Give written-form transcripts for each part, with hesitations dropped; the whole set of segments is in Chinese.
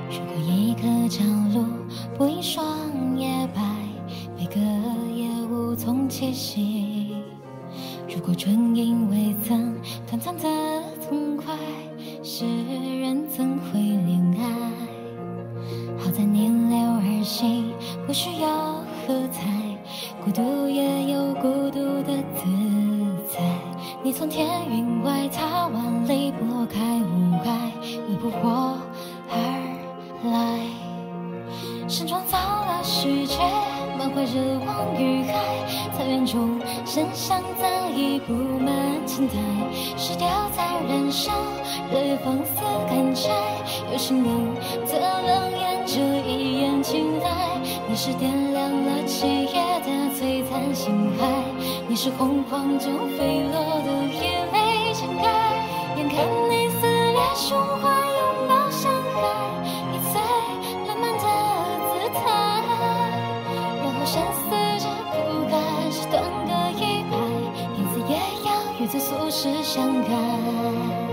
如果一个角落不一双夜白，每个夜无从栖息。如果正因为曾短暂的痛快，世人怎会恋爱？好在逆流而行，不需要喝彩，孤独也有孤独的自在。你从天云外踏万里，拨开雾霭，为扑火而来。身创造了世界，满怀热望与海，草原中深香早已布满青苔。石雕在燃烧，热烈放肆干柴，有心人则冷眼这一眼青睐。你是点亮了七夜的璀璨星海，你是洪荒中飞落的一粒尘埃。眼看你撕裂胸怀，拥抱伤害，你最浪漫的姿态，然后深思着苦干，是断个一拍，拼死也要与这俗世相爱。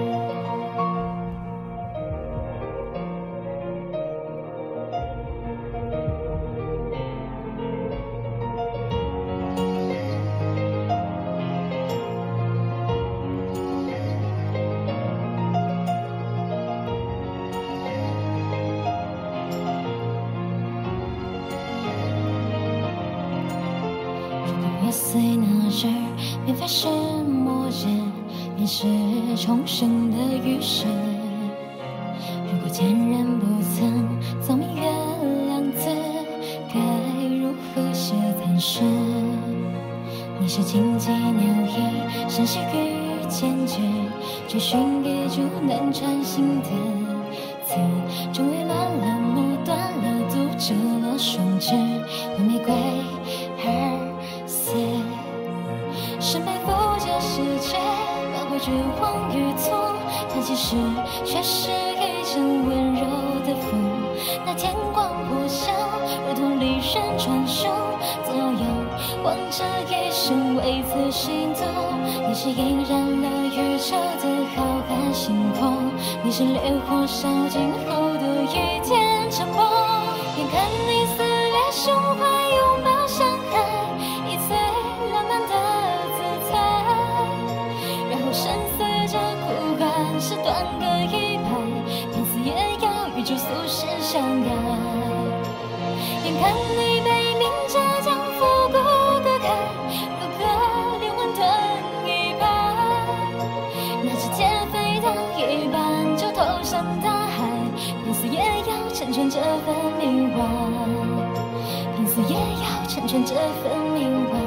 破碎那日，便非是末日，便是重生的余生。如果前人不曾奏明月亮字，该如何写残诗？你是荆棘鸟翼，深细与坚决，追寻一株能穿心的刺，终于乱了目，断了足，折了双翅，为玫瑰而死。身背负这世界，满怀绝望与痛，但其实却是一阵温柔的风。那天光破晓，如同离人传说，左右望着一生为此心动。你是引燃了宇宙的浩瀚星空，你是烈火烧尽后的一点沉默。眼看你撕裂胸怀，拥抱伤害，以最浪漫的姿态，然后深思着苦干，是断个一拍，拼死也要与这俗世相爱。眼看你被明着将复古割开，如个灵魂钝一半，那支箭飞荡一般就投向大海，拼死也要成全这份命运，拼死也要成全这份命运。